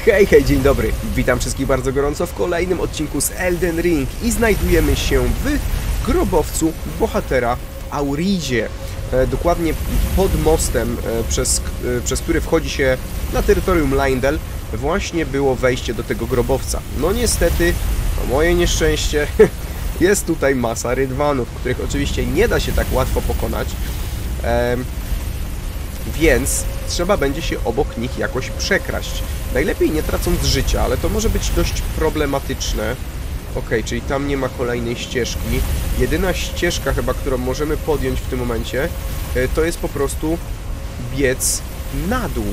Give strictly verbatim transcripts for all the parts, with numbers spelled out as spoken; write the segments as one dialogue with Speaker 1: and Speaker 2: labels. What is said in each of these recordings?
Speaker 1: Hej, hej, dzień dobry. Witam wszystkich bardzo gorąco w kolejnym odcinku z Elden Ring i znajdujemy się w grobowcu bohatera w Auridzie. E, dokładnie pod mostem, e, przez, e, przez który wchodzi się na terytorium Leyndell, właśnie było wejście do tego grobowca. No niestety, na moje nieszczęście, jest tutaj masa rydwanów, których oczywiście nie da się tak łatwo pokonać. E, Więc trzeba będzie się obok nich jakoś przekraść. Najlepiej nie tracąc życia, ale to może być dość problematyczne. Ok, czyli tam nie ma kolejnej ścieżki. Jedyna ścieżka chyba, którą możemy podjąć w tym momencie, to jest po prostu biec na dół.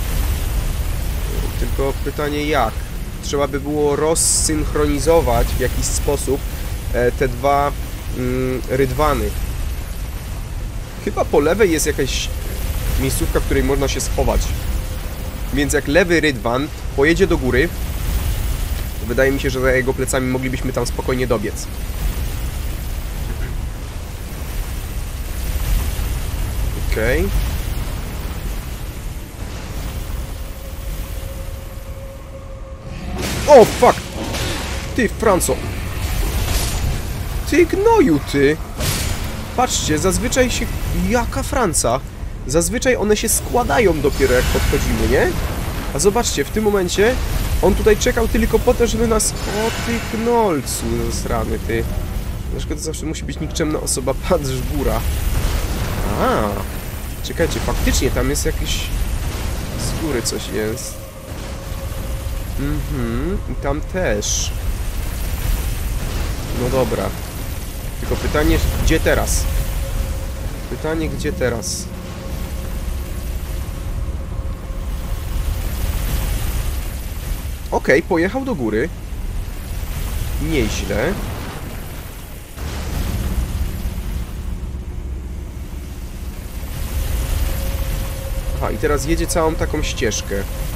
Speaker 1: Tylko pytanie jak? Trzeba by było rozsynchronizować w jakiś sposób te dwa mm, rydwany. Chyba po lewej jest jakaś miejscówka, w której można się schować. Więc jak lewy rydwan pojedzie do góry, to wydaje mi się, że za jego plecami moglibyśmy tam spokojnie dobiec. Okej. O, fuck! Ty, Franco! Ty, gnoju, ty! Patrzcie, zazwyczaj się... Jaka Franca? Zazwyczaj one się składają dopiero jak podchodzimy, nie? A zobaczcie, w tym momencie on tutaj czekał tylko po to, żeby nas... O ty knolcu zasrany, ty. Dlaczego to zawsze musi być nikczemna osoba, patrz w góra. A, czekajcie, faktycznie tam jest jakiś... Z góry coś jest. Mhm, i tam też. No dobra. Tylko pytanie, gdzie teraz? Pytanie, gdzie teraz? Okej, okay, pojechał do góry. Nieźle. Aha, i teraz jedzie całą taką ścieżkę.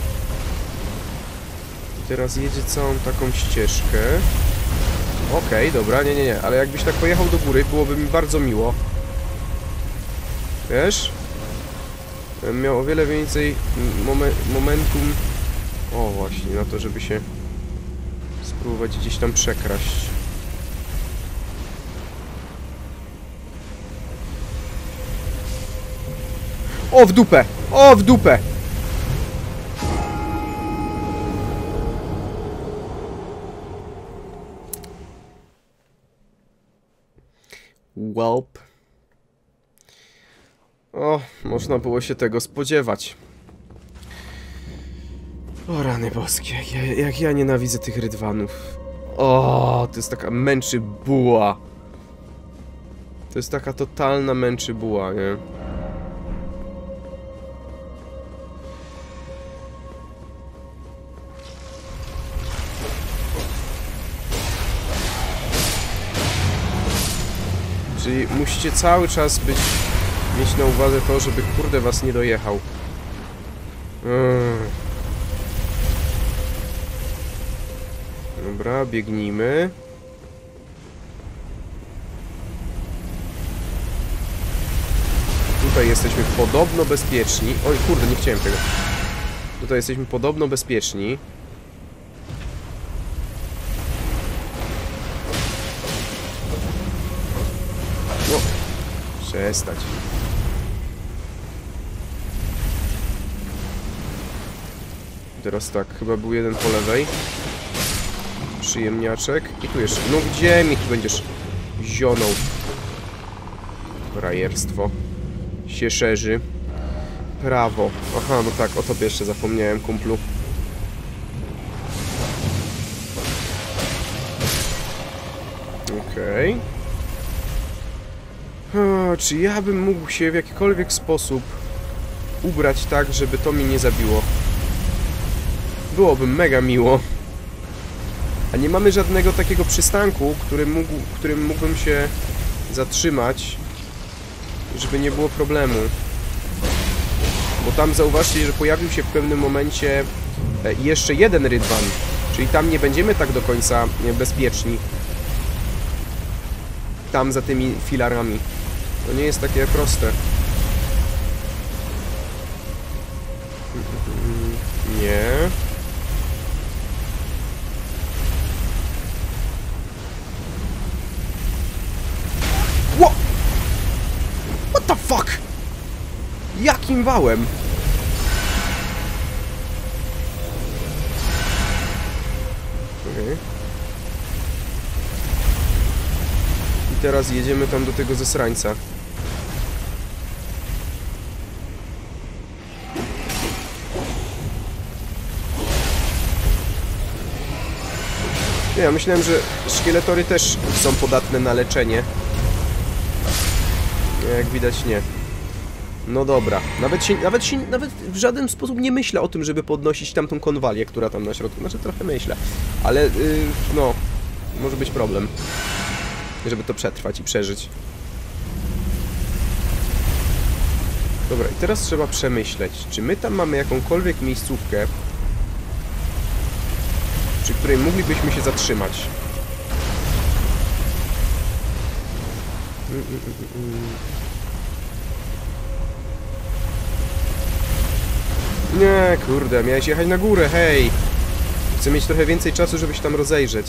Speaker 1: I teraz jedzie całą taką ścieżkę. Okej, okay, dobra, nie, nie, nie. Ale jakbyś tak pojechał do góry, byłoby mi bardzo miło. Wiesz? Miał o wiele więcej momen momentum... O, właśnie, na to, żeby się spróbować gdzieś tam przekraść. O, w dupę! O, w dupę! Welp. O, można było się tego spodziewać. O rany boskie, ja, jak ja nienawidzę tych rydwanów. O, to jest taka męczy buła. To jest taka totalna męczy buła, nie? Czyli musicie cały czas być, mieć na uwadze to, żeby kurde was nie dojechał. Mm. Dobra, biegnijmy. Tutaj jesteśmy podobno bezpieczni. Oj, kurde, nie chciałem tego. Tutaj jesteśmy podobno bezpieczni. No, przestać. Teraz tak, chyba był jeden po lewej. Przyjemniaczek. I tu jeszcze. No gdzie mi tu będziesz zionął? Frajerstwo się szerzy. Prawo. Aha, no tak, o tobie jeszcze zapomniałem, kumplu. Okej. Okay. Czy ja bym mógł się w jakikolwiek sposób ubrać tak, żeby to mnie nie zabiło? Byłoby mega miło. A nie mamy żadnego takiego przystanku, który mógł, którym mógłbym się zatrzymać, żeby nie było problemu. Bo tam zauważcie, że pojawił się w pewnym momencie jeszcze jeden rydwan. Czyli tam nie będziemy tak do końca bezpieczni. Tam za tymi filarami. To nie jest takie proste. Nie. wałem. Okay. I teraz jedziemy tam do tego zesrańca. Nie, ja myślałem, że szkieletory też są podatne na leczenie. Jak widać nie. No dobra. Nawet się, nawet się, nawet w żaden sposób nie myślę o tym, żeby podnosić tamtą konwalię, która tam na środku. Znaczy trochę myślę. Ale, yy, no, może być problem. Żeby to przetrwać i przeżyć. Dobra, i teraz trzeba przemyśleć, czy my tam mamy jakąkolwiek miejscówkę, przy której moglibyśmy się zatrzymać. Mm, mm, mm, mm. Nie, kurde, miałeś jechać na górę, hej! Chcę mieć trochę więcej czasu, żeby się tam rozejrzeć.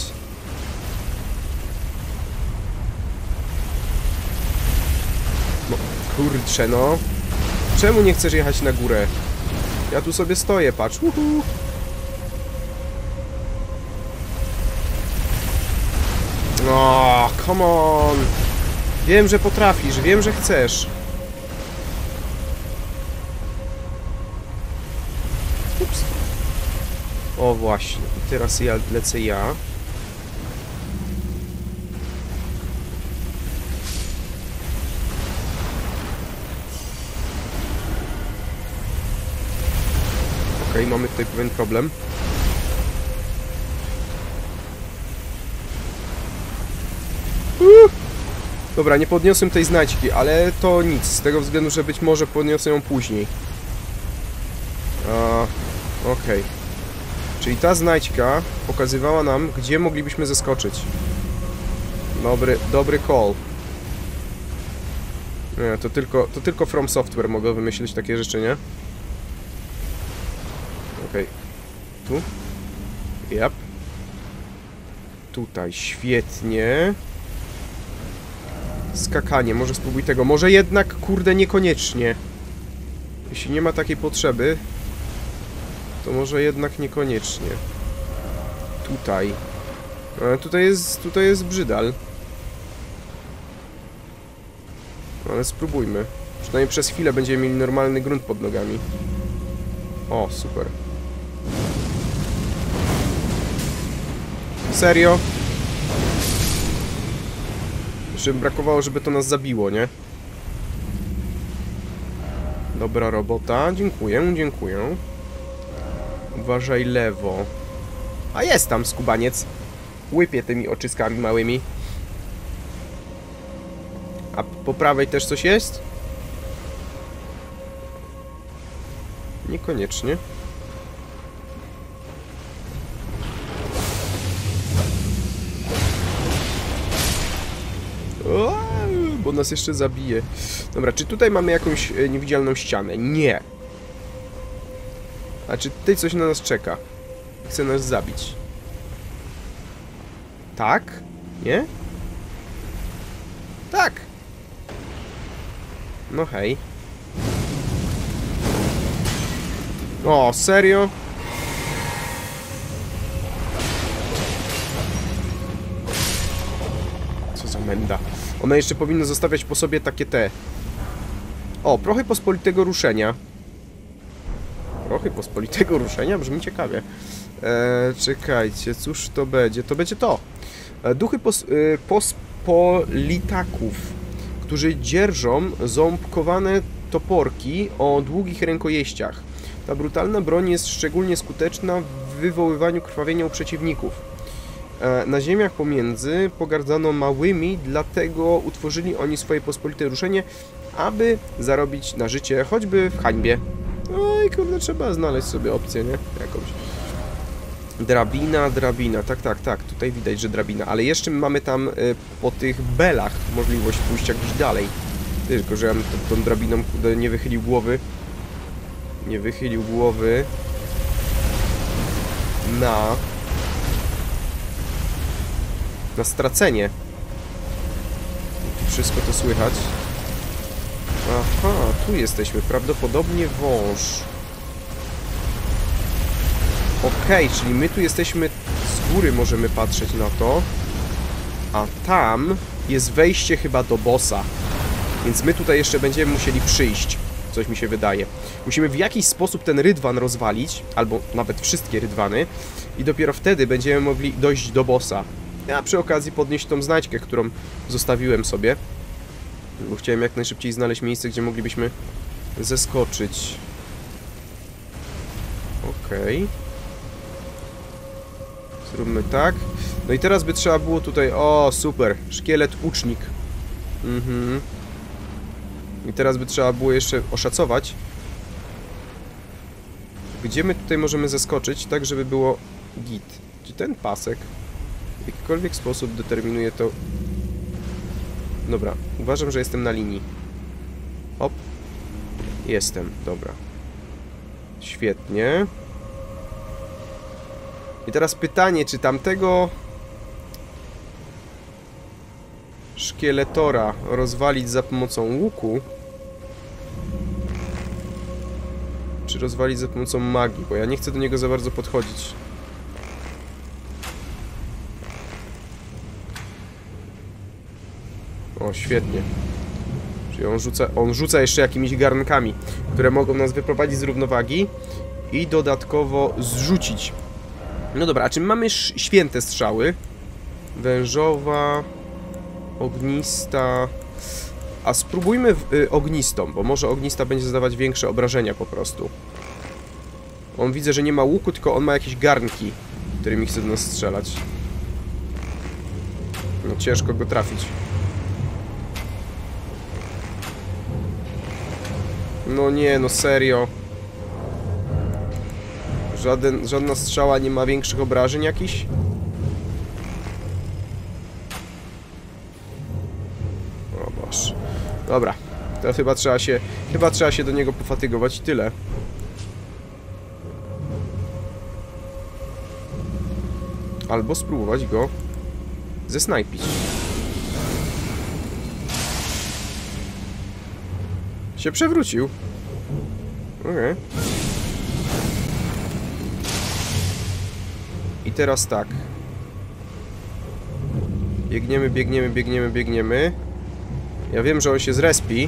Speaker 1: No, kurczę, no. Czemu nie chcesz jechać na górę? Ja tu sobie stoję, patrz. Uhu. O, come on! Wiem, że potrafisz, wiem, że chcesz. Ups. O, właśnie. I teraz ja lecę ja. Okej, okay, mamy tutaj pewien problem. Uh! Dobra, nie podniosłem tej znajdźki, ale to nic, z tego względu, że być może podniosę ją później. Okej. Okay. Czyli ta znajdźka pokazywała nam, gdzie moglibyśmy zeskoczyć. Dobry, dobry call. Nie, to tylko, to tylko From Software mogą wymyślić takie rzeczy, nie? Okej. Okay. Tu? Yep. Tutaj, świetnie. Skakanie, może spróbuj tego. Może jednak, kurde, niekoniecznie. Jeśli nie ma takiej potrzeby, to może jednak niekoniecznie. Tutaj. Ale tutaj jest, tutaj jest brzydal. Ale spróbujmy. Przynajmniej przez chwilę będziemy mieli normalny grunt pod nogami. O, super. Serio? Jeszcze brakowało, żeby to nas zabiło, nie? Dobra robota. Dziękuję, dziękuję. Uważaj lewo. A jest tam skubaniec. Łypie tymi oczyskami małymi. A po prawej też coś jest? Niekoniecznie. O, bo nas jeszcze zabije. Dobra, czy tutaj mamy jakąś niewidzialną ścianę? Nie. A czy tutaj coś na nas czeka? Chce nas zabić. Tak? Nie? Tak! No hej. O, serio? Co za menda. One jeszcze powinny zostawiać po sobie takie te... O, prochy pospolitego ruszenia. Prochy pospolitego ruszenia? Brzmi ciekawie. Eee, czekajcie, cóż to będzie? To będzie to. E, duchy pos, e, pospolitaków, którzy dzierżą ząbkowane toporki o długich rękojeściach. Ta brutalna broń jest szczególnie skuteczna w wywoływaniu krwawienia u przeciwników. E, na ziemiach pomiędzy pogardzano małymi, dlatego utworzyli oni swoje pospolite ruszenie, aby zarobić na życie, choćby w hańbie. No i kurde, trzeba znaleźć sobie opcję, nie? Jakąś. Drabina, drabina, tak, tak, tak, tutaj widać, że drabina, ale jeszcze mamy tam y, po tych belach możliwość pójścia gdzieś dalej. Tylko, że ja bym tą, tą drabiną kurde, nie wychylił głowy. Nie wychylił głowy na... na stracenie. Tu wszystko to słychać. Aha, tu jesteśmy. Prawdopodobnie wąż. Okej, okay, czyli my tu jesteśmy z góry, możemy patrzeć na to. A tam jest wejście chyba do bossa. Więc my tutaj jeszcze będziemy musieli przyjść. Coś mi się wydaje. Musimy w jakiś sposób ten rydwan rozwalić, albo nawet wszystkie rydwany, i dopiero wtedy będziemy mogli dojść do bossa. A przy okazji podnieść tą znajdźkę, którą zostawiłem sobie. Bo chciałem jak najszybciej znaleźć miejsce, gdzie moglibyśmy zeskoczyć. Okej. Okay. Zróbmy tak. No i teraz by trzeba było tutaj... O, super. Szkielet łucznik. Mhm. I teraz by trzeba było jeszcze oszacować, gdzie my tutaj możemy zeskoczyć, tak żeby było git. Czy ten pasek w jakikolwiek sposób determinuje to... Dobra, uważam, że jestem na linii. Hop. Jestem, dobra. Świetnie. I teraz pytanie, czy tamtego szkieletora rozwalić za pomocą łuku, czy rozwalić za pomocą magii, bo ja nie chcę do niego za bardzo podchodzić. O, świetnie. Czyli on rzuca, on rzuca jeszcze jakimiś garnkami, które mogą nas wyprowadzić z równowagi i dodatkowo zrzucić. No dobra, a czy mamy święte strzały? Wężowa, ognista... A spróbujmy w, y, ognistą, bo może ognista będzie zadawać większe obrażenia po prostu. On widzę, że nie ma łuku, tylko on ma jakieś garnki, którymi chce do nas strzelać. No ciężko go trafić. No nie, no serio. Żaden, żadna strzała nie ma większych obrażeń jakichś? O Boże. Dobra. To chyba trzeba się... Chyba trzeba się do niego pofatygować i tyle. Albo spróbować go zesnajpić. Się przewrócił. Okej. Okay. I teraz tak. Biegniemy, biegniemy, biegniemy, biegniemy. Ja wiem, że on się zrespi.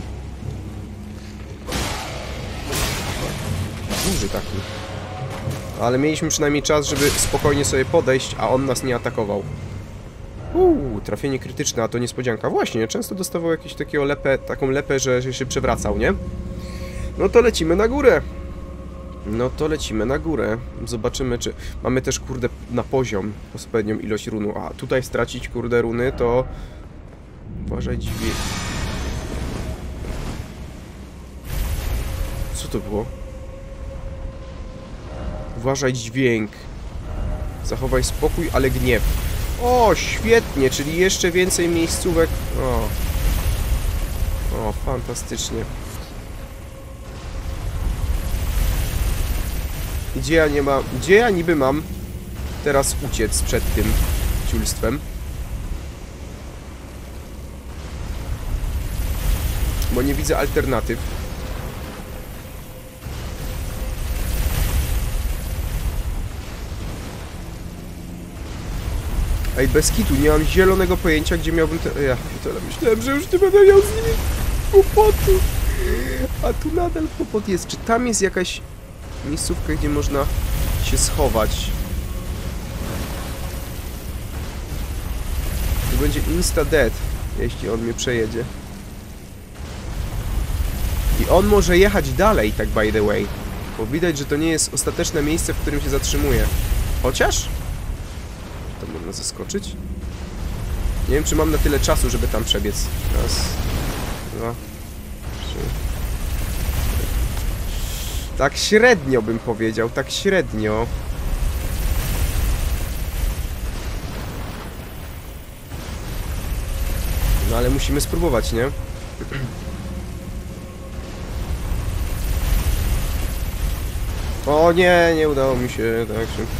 Speaker 1: Duży taki. Ale mieliśmy przynajmniej czas, żeby spokojnie sobie podejść, a on nas nie atakował. Uuu, trafienie krytyczne, a to niespodzianka. Właśnie, często dostawał jakieś takiego lepę, taką lepę, że się przewracał, nie? No to lecimy na górę. No to lecimy na górę. Zobaczymy, czy... Mamy też, kurde, na poziom odpowiednią ilość runu. A tutaj stracić, kurde, runy, to... Uważaj, dźwięk. Co to było? Uważaj, dźwięk. Zachowaj spokój, ale gniew. O, świetnie, czyli jeszcze więcej miejscówek. O, o, fantastycznie. Gdzie ja nie mam... Gdzie ja niby mam teraz uciec przed tym ciulstwem? Bo nie widzę alternatyw. Ej, bez kitu, nie mam zielonego pojęcia, gdzie miałbym te... Ja tyle myślałem, że już nie będę miał z nimi kłopotu. A tu nadal kłopot jest. Czy tam jest jakaś miejscówka, gdzie można się schować? To będzie insta-dead, jeśli on mnie przejedzie. I on może jechać dalej, tak by the way. Bo widać, że to nie jest ostateczne miejsce, w którym się zatrzymuje. Chociaż... To można zeskoczyć? Nie wiem, czy mam na tyle czasu, żeby tam przebiec. Raz, dwa, trzy. Tak średnio bym powiedział, tak średnio. No ale musimy spróbować, nie? O nie, nie udało mi się tak szybko.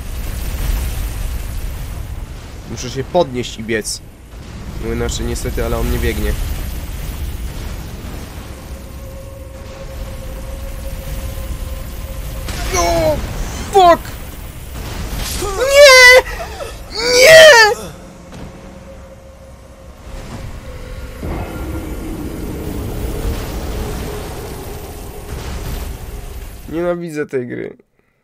Speaker 1: Muszę się podnieść i biec. No inaczej niestety, ale on nie biegnie. Fuck! Nie! Nie! Nienawidzę tej gry.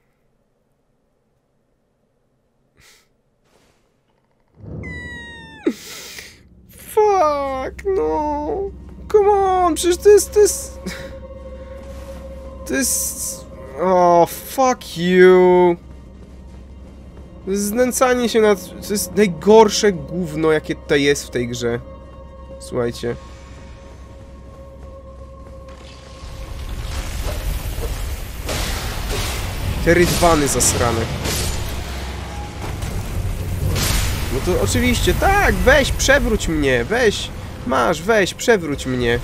Speaker 1: Fuck, no. Come on, przecież to jest, to jest... To jest... O, oh, fuck you. To jest znęcanie się nad... To jest najgorsze gówno, jakie tutaj jest w tej grze. Słuchajcie. Te rydwany zasrane. No to oczywiście, tak, weź, przewróć mnie, weź. Masz, weź, przewróć mnie.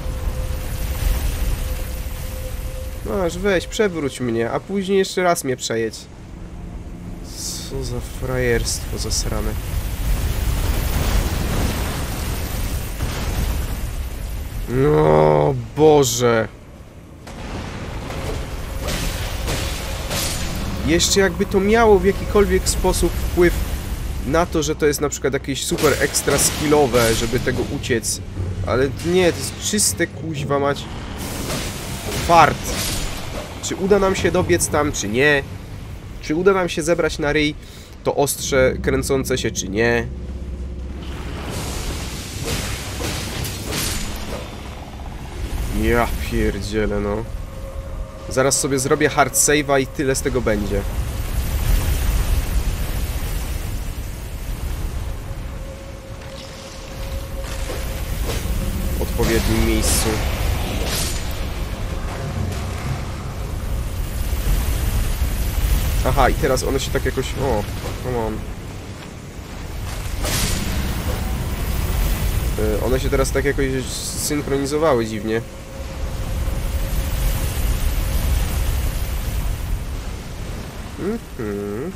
Speaker 1: Masz, weź, przewróć mnie, a później jeszcze raz mnie przejedź. Co za frajerstwo zasrane. No, Boże. Jeszcze jakby to miało w jakikolwiek sposób wpływ na to, że to jest na przykład jakieś super ekstra skillowe, żeby tego uciec. Ale nie, to jest czyste kuźwa mać fart. Czy uda nam się dobiec tam, czy nie? Czy uda nam się zebrać na ryj to ostrze kręcące się, czy nie? Ja pierdzielę, no. Zaraz sobie zrobię hard save'a i tyle z tego będzie. W odpowiednim miejscu. Aha, i teraz one się tak jakoś... O, come on. One się teraz tak jakoś synchronizowały dziwnie. Mhm.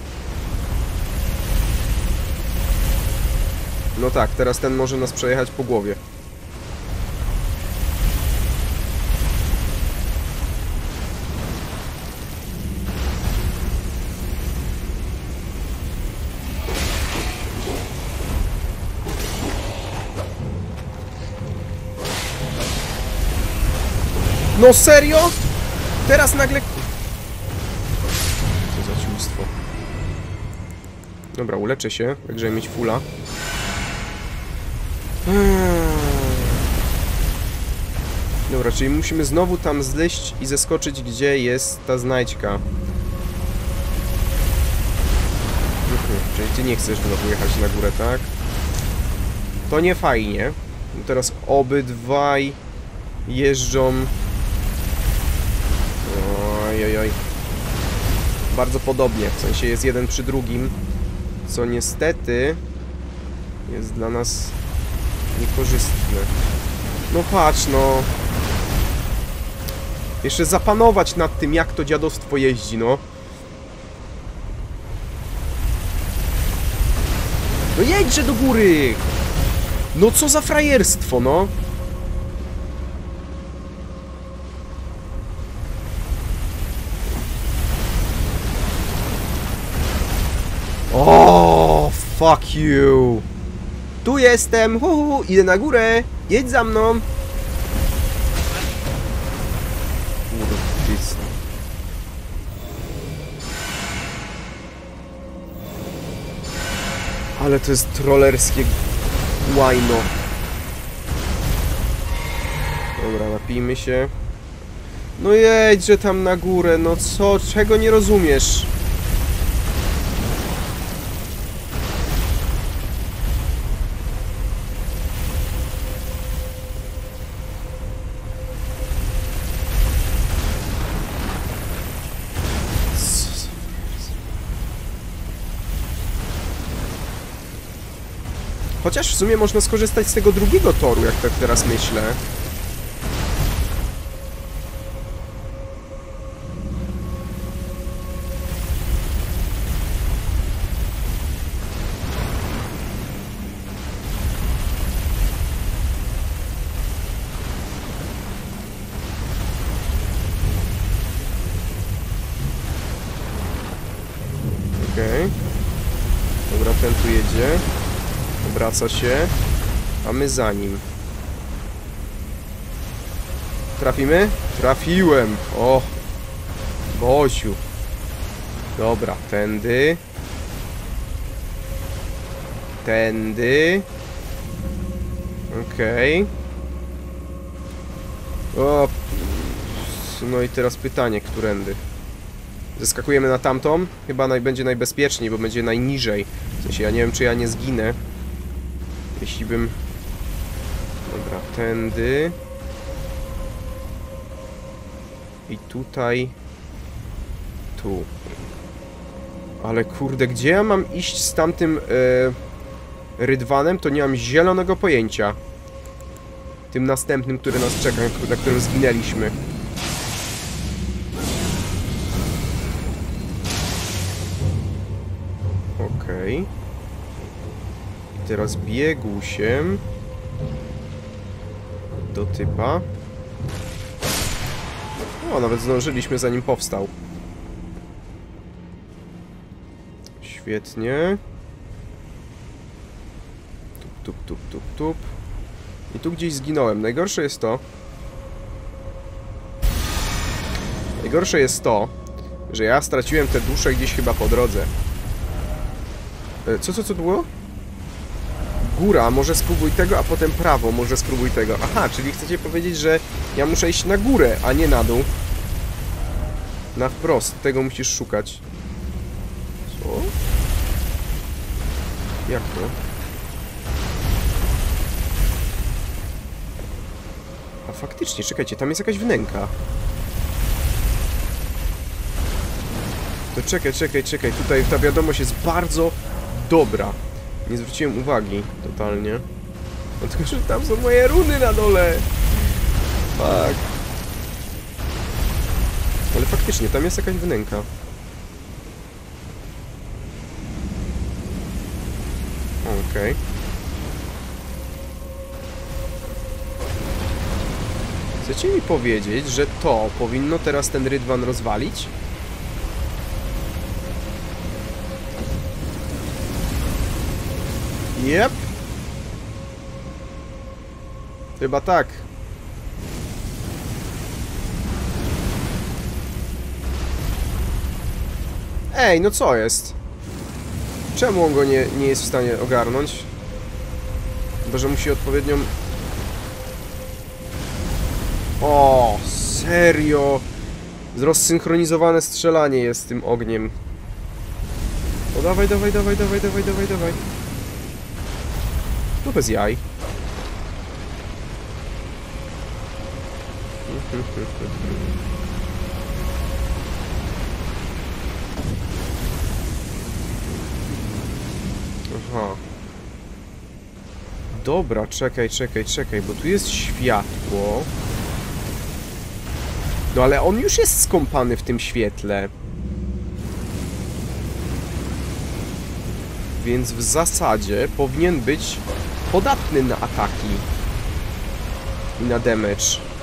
Speaker 1: No tak, teraz ten może nas przejechać po głowie. No serio? Teraz nagle... Co za ciulstwo. Dobra, uleczę się, tak żeby mieć fulla. Dobra, czyli musimy znowu tam zleść i zeskoczyć, gdzie jest ta znajdźka. Mhm, czyli ty nie chcesz znowu jechać na górę, tak? To nie fajnie. Teraz obydwaj jeżdżą... Ojojoj. Bardzo podobnie, w sensie jest jeden przy drugim, co niestety jest dla nas niekorzystne. No patrz, no. Jeszcze zapanować nad tym, jak to dziadostwo jeździ, no. No jedźże do góry! No co za frajerstwo, no. O, fuck you. Tu jestem, hu, hu, idę na górę. Jedź za mną. Ale to jest trollerskie łajno. Dobra, napijmy się. No jedźże tam na górę, no co? Czego nie rozumiesz? Chociaż w sumie można skorzystać z tego drugiego toru, jak tak teraz myślę. Okej. Okay. Dobra, ten tu jedzie. Obraca się. A my za nim. Trafimy? Trafiłem! O! Bosiu! Dobra, tędy. Tędy. Okej. Okay. O! No i teraz pytanie, którędy? Zeskakujemy na tamtą? Chyba naj, będzie najbezpieczniej, bo będzie najniżej. W sensie, ja nie wiem, czy ja nie zginę. Jeśli bym... Dobra, tędy. I tutaj... Tu. Ale kurde, gdzie ja mam iść z tamtym e, rydwanem, to nie mam zielonego pojęcia. Tym następnym, który nas czeka, na którym zginęliśmy. Okej. Okay. I teraz biegusiem do typa. O, nawet zdążyliśmy, zanim powstał. Świetnie. Tup, tup, tup, tup, tup. I tu gdzieś zginąłem. Najgorsze jest to... Najgorsze jest to, że ja straciłem te dusze gdzieś chyba po drodze. Co, co, co to było? Góra, może spróbuj tego, a potem prawo, może spróbuj tego. Aha, czyli chcecie powiedzieć, że ja muszę iść na górę, a nie na dół. Na wprost, tego musisz szukać. Co? Jak to? A faktycznie, czekajcie, tam jest jakaś wnęka. To czekaj, czekaj, czekaj, tutaj ta wiadomość jest bardzo dobra. Nie zwróciłem uwagi totalnie. No tylko, że tam są moje runy na dole. Tak. Ale faktycznie, tam jest jakaś wnęka. Okej. Okay. Chcecie mi powiedzieć, że to powinno teraz ten rydwan rozwalić? Jep. Chyba tak. Ej, no co jest? Czemu on go nie, nie jest w stanie ogarnąć? Chyba, że musi odpowiednią... O, serio? Rozsynchronizowane strzelanie jest z tym ogniem. O, dawaj, dawaj, dawaj, dawaj, dawaj, dawaj, dawaj. No bez jaj. Aha. Dobra, czekaj, czekaj, czekaj, bo tu jest światło. No ale on już jest skąpany w tym świetle. Więc w zasadzie powinien być podatny na ataki i na damage.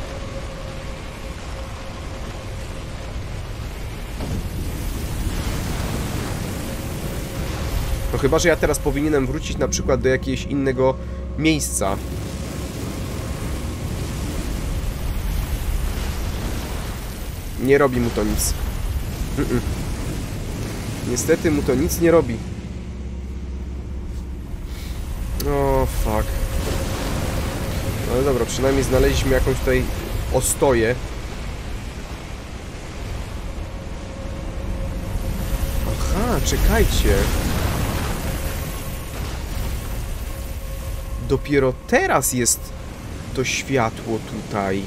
Speaker 1: No chyba, że ja teraz powinienem wrócić na przykład do jakiegoś innego miejsca. Nie robi mu to nic. Mm-mm. Niestety mu to nic nie robi. O, fuck. Ale dobra, przynajmniej znaleźliśmy jakąś tutaj ostoję. Aha, czekajcie. Dopiero teraz jest to światło tutaj.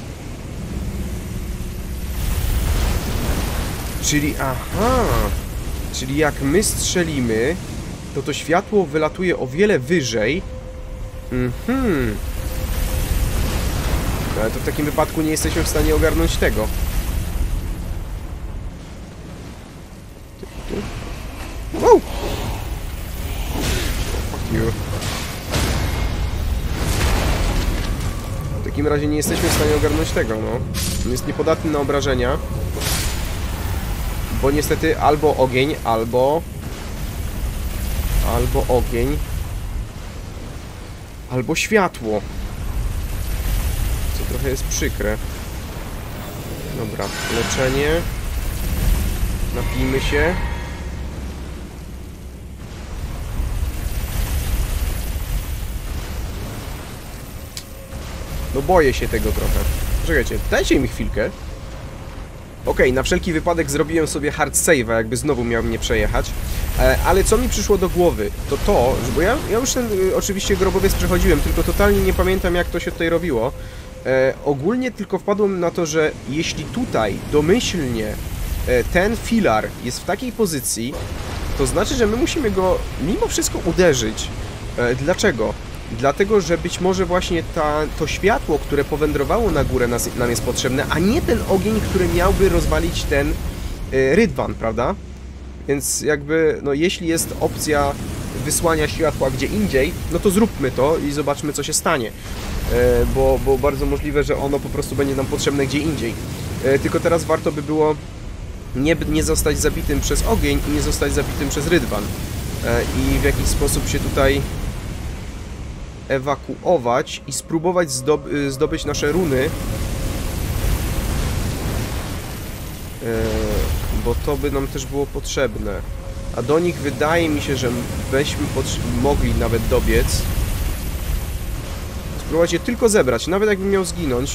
Speaker 1: Czyli, aha. Czyli jak my strzelimy, to to światło wylatuje o wiele wyżej. Mhm. No, ale to w takim wypadku nie jesteśmy w stanie ogarnąć tego. Wow! Fuck you. W takim razie nie jesteśmy w stanie ogarnąć tego, no. On jest niepodatny na obrażenia. Bo niestety albo ogień, albo albo ogień, albo światło. Co trochę jest przykre. Dobra, leczenie. Napijmy się. No boję się tego trochę. Czekajcie, dajcie mi chwilkę. Okej, okay, na wszelki wypadek zrobiłem sobie hard save'a, jakby znowu miał mnie przejechać. E, ale co mi przyszło do głowy, to to, że bo ja, ja już ten y, oczywiście grobowiec przechodziłem, tylko totalnie nie pamiętam, jak to się tutaj robiło. E, ogólnie tylko wpadłem na to, że jeśli tutaj domyślnie e, ten filar jest w takiej pozycji, to znaczy, że my musimy go mimo wszystko uderzyć. E, dlaczego? Dlatego, że być może właśnie ta, to światło, które powędrowało na górę nas, nam jest potrzebne, a nie ten ogień, który miałby rozwalić ten y, rydwan, prawda? Więc jakby, no jeśli jest opcja wysłania światła gdzie indziej, no to zróbmy to i zobaczmy, co się stanie. Y, bo, bo bardzo możliwe, że ono po prostu będzie nam potrzebne gdzie indziej. Y, tylko teraz warto by było nie, nie zostać zabitym przez ogień i nie zostać zabitym przez rydwan. Y, I w jakiś sposób się tutaj ewakuować i spróbować zdob zdobyć nasze runy. Eee, bo to by nam też było potrzebne. A do nich wydaje mi się, że byśmy mogli nawet dobiec. Spróbować je tylko zebrać, nawet jakbym miał zginąć.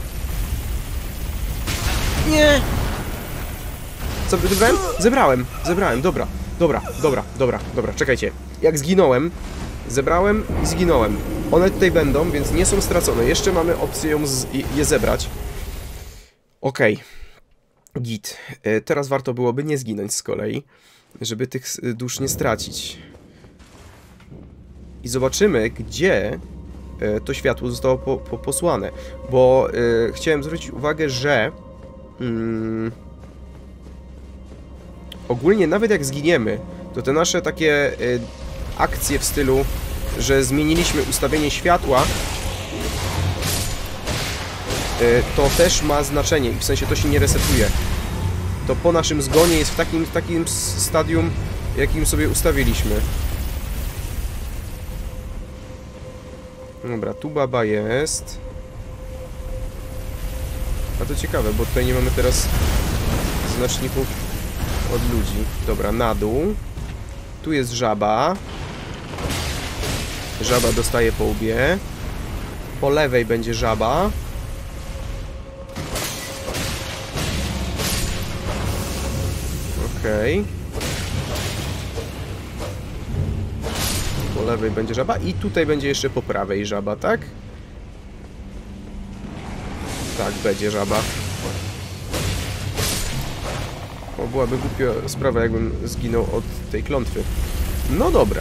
Speaker 1: Nie! Co, zebrałem? Zebrałem, zebrałem, dobra, dobra, dobra, dobra, dobra, czekajcie. Jak zginąłem, zebrałem i zginąłem. One tutaj będą, więc nie są stracone. Jeszcze mamy opcję ją z je zebrać. Okej. Okay. Git. E, teraz warto byłoby nie zginąć z kolei, żeby tych dusz nie stracić. I zobaczymy, gdzie e, to światło zostało po, po, posłane. Bo e, chciałem zwrócić uwagę, że mm, ogólnie nawet jak zginiemy, to te nasze takie e, akcje w stylu, że zmieniliśmy ustawienie światła, to też ma znaczenie i w sensie to się nie resetuje. To po naszym zgonie jest w takim, w takim stadium, jakim sobie ustawiliśmy. Dobra, tu baba jest. A to ciekawe, bo tutaj nie mamy teraz znaczników od ludzi. Dobra, na dół. Tu jest żaba. Żaba dostaje po łbie. Po lewej będzie żaba. Okej. Okay. Po lewej będzie żaba i tutaj będzie jeszcze po prawej żaba, tak? Tak, będzie żaba. O, byłaby głupia sprawa, jakbym zginął od tej klątwy. No dobra.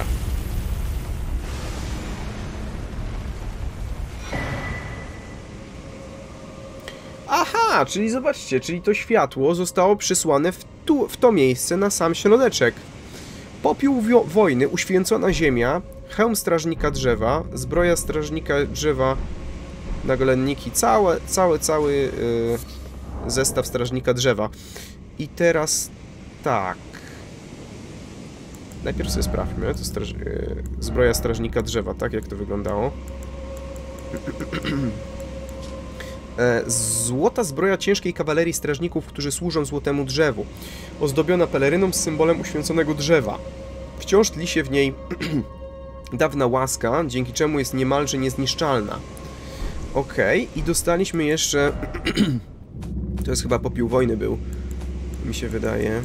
Speaker 1: Aha, czyli zobaczcie, czyli to światło zostało przysłane w, tu, w to miejsce na sam środeczek. Popiół wojny, uświęcona ziemia, hełm strażnika drzewa, zbroja strażnika drzewa, nagolenniki, całe, cały, cały yy, zestaw strażnika drzewa. I teraz tak. Najpierw sobie sprawdźmy, to straż... yy, zbroja strażnika drzewa, tak jak to wyglądało. Złota zbroja ciężkiej kawalerii strażników, którzy służą złotemu drzewu. Ozdobiona peleryną z symbolem uświęconego drzewa. Wciąż tli się w niej dawna łaska, dzięki czemu jest niemalże niezniszczalna. Okej, okay. I dostaliśmy jeszcze... To jest chyba popiół wojny był. Mi się wydaje.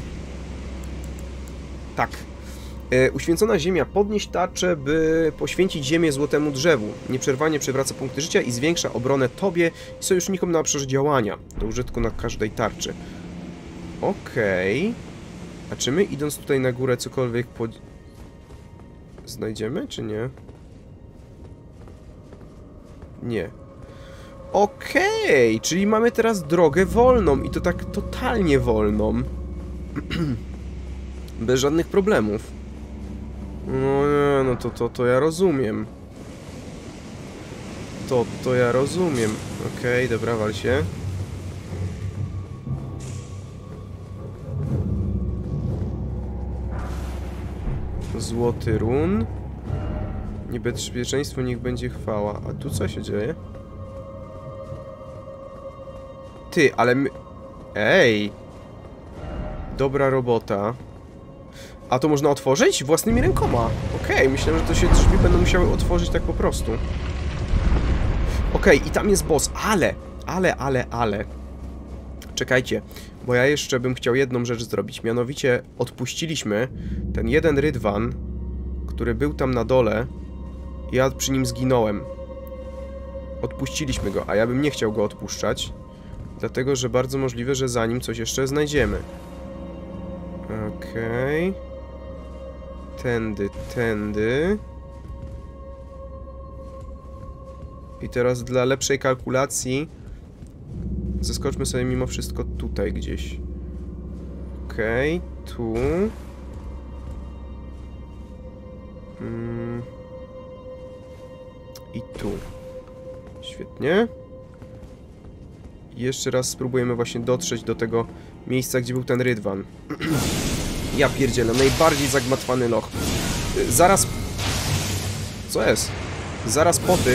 Speaker 1: Tak. E, uświęcona ziemia. Podnieś tarczę, by poświęcić ziemię złotemu drzewu. Nieprzerwanie przywraca punkty życia i zwiększa obronę tobie i sojusznikom na obszarze działania. Do użytku na każdej tarczy. Okej. Okay. A czy my idąc tutaj na górę cokolwiek pod... znajdziemy, czy nie? Nie. Okej, okay. Czyli mamy teraz drogę wolną i to tak totalnie wolną. Bez żadnych problemów. No nie, no to, to, to ja rozumiem. To, to ja rozumiem. Okej, okay, dobra, wal się. Złoty run. Niebezpieczeństwo, niech będzie chwała. A tu co się dzieje? Ty, ale my... Ej! Dobra robota. A to można otworzyć? Własnymi rękoma. Okej, okay, myślałem, że to się drzwi będą musiały otworzyć tak po prostu. Okej, okay, i tam jest boss, ale, ale, ale, ale. Czekajcie, bo ja jeszcze bym chciał jedną rzecz zrobić. Mianowicie odpuściliśmy ten jeden rydwan, który był tam na dole. Ja przy nim zginąłem. Odpuściliśmy go, a ja bym nie chciał go odpuszczać. Dlatego, że bardzo możliwe, że za nim coś jeszcze znajdziemy. Okej. Okay. Tędy, tędy. I teraz dla lepszej kalkulacji zeskoczmy sobie mimo wszystko tutaj gdzieś. Okej, okay, tu. Mm. I tu. Świetnie. I jeszcze raz spróbujemy właśnie dotrzeć do tego miejsca, gdzie był ten rydwan. Ja pierdzielę, najbardziej zagmatwany loch. Zaraz... Co jest? Zaraz po tym...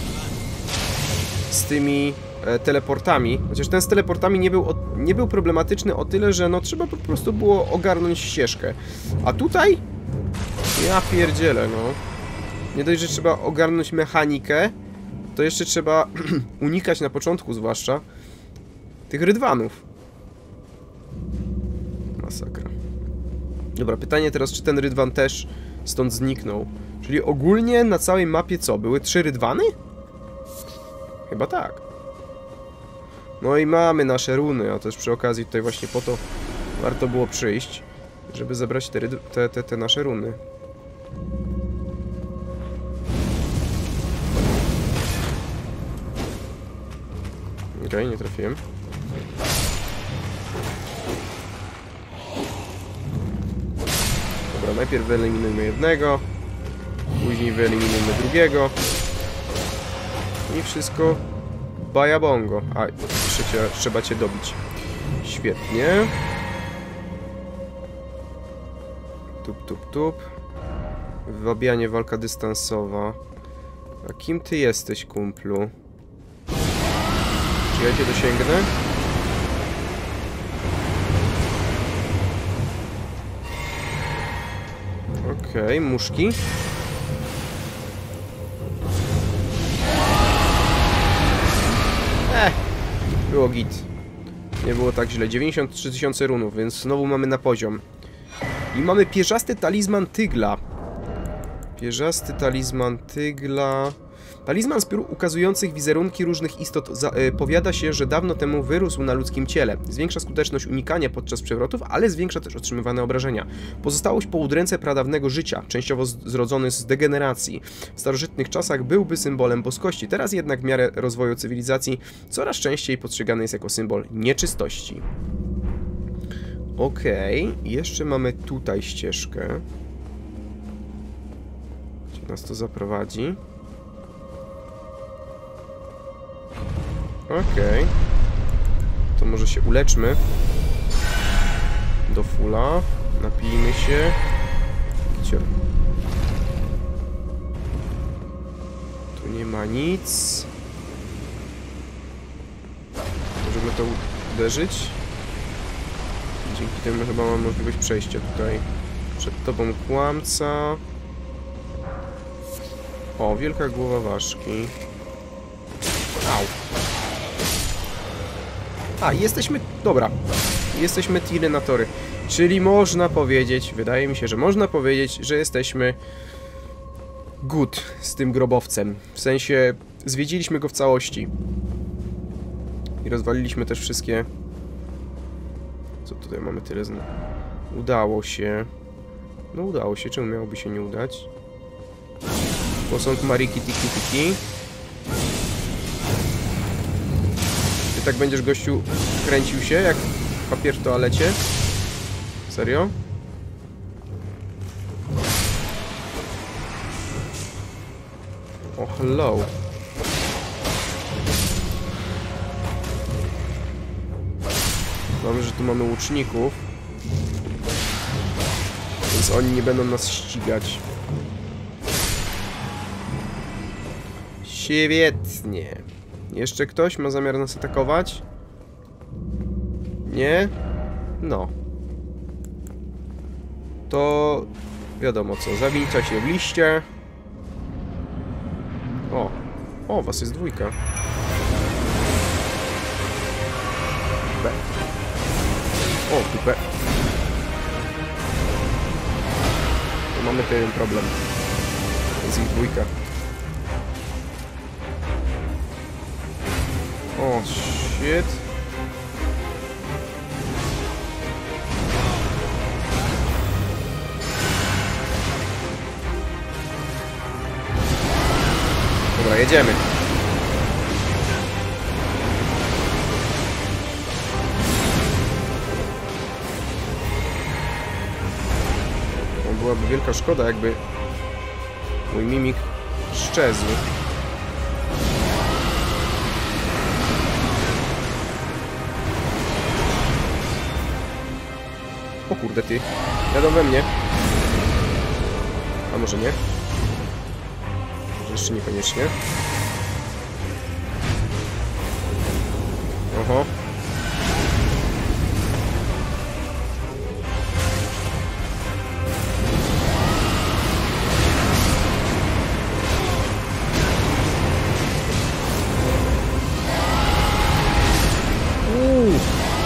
Speaker 1: Z tymi e, teleportami. Chociaż ten z teleportami nie był, o, nie był problematyczny o tyle, że no trzeba po prostu było ogarnąć ścieżkę. A tutaj? Ja pierdzielę, no. Nie dość, że trzeba ogarnąć mechanikę, to jeszcze trzeba unikać na początku zwłaszcza tych rydwanów. Masakra. Dobra, pytanie teraz, czy ten rydwan też stąd zniknął? Czyli ogólnie na całej mapie co? Były trzy rydwany? Chyba tak. No i mamy nasze runy, a też przy okazji tutaj właśnie po to warto było przyjść, żeby zebrać te, te, te, te nasze runy. Okej, okay, nie trafiłem. Dobra, najpierw wyeliminujmy jednego, później wyeliminujmy drugiego. I wszystko bajabongo. A, trzecie, trzeba cię dobić. Świetnie. Tup, tup, tup. Wywabianie, walka dystansowa. A kim ty jesteś, kumplu? Czy ja cię dosięgnę? Okej, okay, muszki. Eh, było git. Nie było tak źle. dziewięćdziesiąt trzy tysiące runów, więc znowu mamy na poziom. I mamy pierzasty talizman tygla. Pierzasty talizman tygla. Talizman z piór ukazujących wizerunki różnych istot za, y, powiada się, że dawno temu wyrósł na ludzkim ciele. Zwiększa skuteczność unikania podczas przewrotów, ale zwiększa też otrzymywane obrażenia. Pozostałość po udręce pradawnego życia, częściowo zrodzony z degeneracji. W starożytnych czasach byłby symbolem boskości, teraz jednak w miarę rozwoju cywilizacji coraz częściej postrzegany jest jako symbol nieczystości. Okej, okay. Jeszcze mamy tutaj ścieżkę. Gdzie nas to zaprowadzi? Okej. Okay. To może się uleczmy. Do fulla. Napijmy się. Gdzie? Tu nie ma nic. Możemy to uderzyć. Dzięki temu chyba mam możliwość przejścia tutaj. Przed tobą kłamca. O, wielka głowa ważki. Au. A, jesteśmy... Dobra. Jesteśmy Tyrannatory. Czyli można powiedzieć, wydaje mi się, że można powiedzieć, że jesteśmy good z tym grobowcem. W sensie, zwiedziliśmy go w całości. I rozwaliliśmy też wszystkie... Co tutaj mamy tyle zna... Udało się. No udało się, czemu miałoby się nie udać? Posąg Mariki Tiki Tiki. Ty tak będziesz, gościu, kręcił się jak papier w toalecie? Serio? O, hello. Dobrze, że tu mamy łuczników. Więc oni nie będą nas ścigać. Świetnie. Jeszcze ktoś ma zamiar nas atakować? Nie? No. To wiadomo co, zawilcza się w liście. O, o, was jest dwójka. B. O, tu B. Tu mamy ten problem. Jest ich dwójka. O, shit. Dobra, jedziemy. No, byłaby wielka szkoda, jakby mój mimik szczezł. O kurde ty, jadą we mnie. A może nie? Może jeszcze niekoniecznie. Oho. Uuu. Uuu.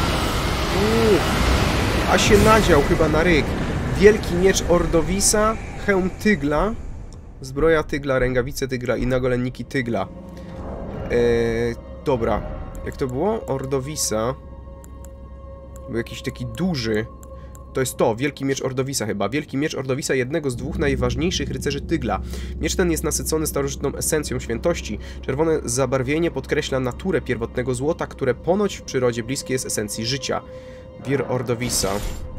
Speaker 1: A się nadział chyba na ryk. Wielki miecz Ordowisa, hełm tygla, zbroja tygla, rękawice tygla i nagolenniki tygla. Eee, dobra. Jak to było? Ordowisa. Był jakiś taki duży. To jest to, wielki miecz Ordowisa chyba. Wielki miecz Ordowisa, jednego z dwóch najważniejszych rycerzy tygla. Miecz ten jest nasycony starożytną esencją świętości. Czerwone zabarwienie podkreśla naturę pierwotnego złota, które ponoć w przyrodzie bliskie jest esencji życia. Wir Ordowisa.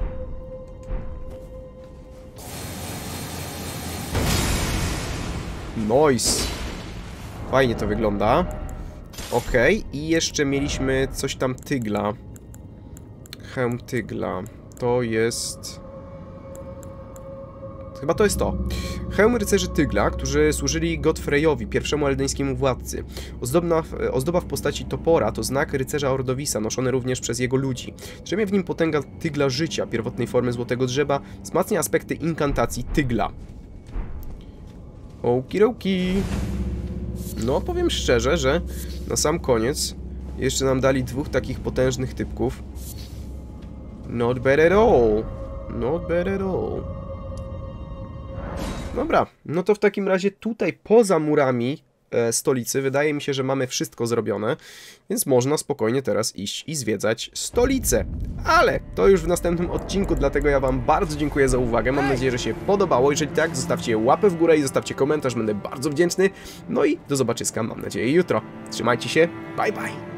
Speaker 1: Nice. Fajnie to wygląda. Okej, okay. I jeszcze mieliśmy coś tam tygla. Hełm tygla. To jest... Chyba to jest to. Hełm rycerzy tygla, którzy służyli Godfreyowi, pierwszemu eldeńskiemu władcy. Ozdobna, ozdoba w postaci topora to znak rycerza Ordowisa, noszony również przez jego ludzi. Drzemie w nim potęga tygla życia, pierwotnej formy złotego drzewa, wzmacnia aspekty inkantacji tygla. Okidoki. No, powiem szczerze, że na sam koniec jeszcze nam dali dwóch takich potężnych typków. Not bad at all. Not bad at all. Dobra, no to w takim razie tutaj poza murami e, stolicy wydaje mi się, że mamy wszystko zrobione, więc można spokojnie teraz iść i zwiedzać stolicę. Ale to już w następnym odcinku, dlatego ja wam bardzo dziękuję za uwagę. Mam nadzieję, że się podobało. Jeżeli tak, zostawcie łapę w górę i zostawcie komentarz, będę bardzo wdzięczny. No i do zobaczyska, mam nadzieję, jutro. Trzymajcie się, bye bye!